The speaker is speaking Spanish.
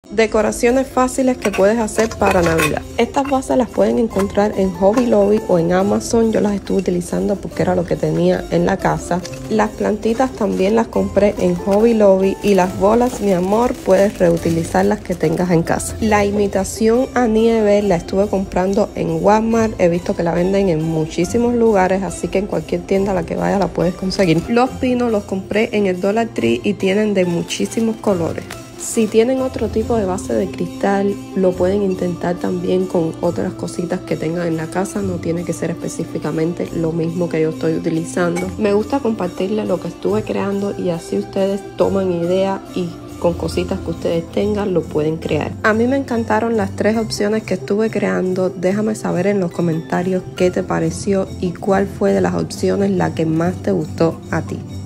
Decoraciones fáciles que puedes hacer para Navidad. Estas vases las pueden encontrar en Hobby Lobby o en Amazon. Yo las estuve utilizando porque era lo que tenía en la casa. Las plantitas también las compré en Hobby Lobby y las bolas, mi amor, puedes reutilizar las que tengas en casa. La imitación a nieve la estuve comprando en Walmart. He visto que la venden en muchísimos lugares, así que en cualquier tienda a la que vaya la puedes conseguir. Los pinos los compré en el Dollar Tree y tienen de muchísimos colores. Si tienen otro tipo de base de cristal, lo pueden intentar también con otras cositas que tengan en la casa. No tiene que ser específicamente lo mismo que yo estoy utilizando. Me gusta compartirles lo que estuve creando y así ustedes toman idea y con cositas que ustedes tengan lo pueden crear. A mí me encantaron las 3 opciones que estuve creando. Déjame saber en los comentarios qué te pareció y cuál fue de las opciones la que más te gustó a ti.